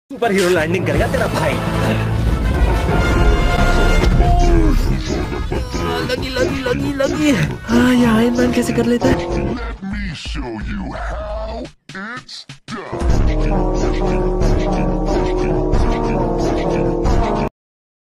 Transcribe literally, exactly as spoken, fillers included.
Super hero landing करेगा तेरा भाई। लगी लगी लगी लगी। हाँ, ये आयरन मैन कैसे कर लेता है?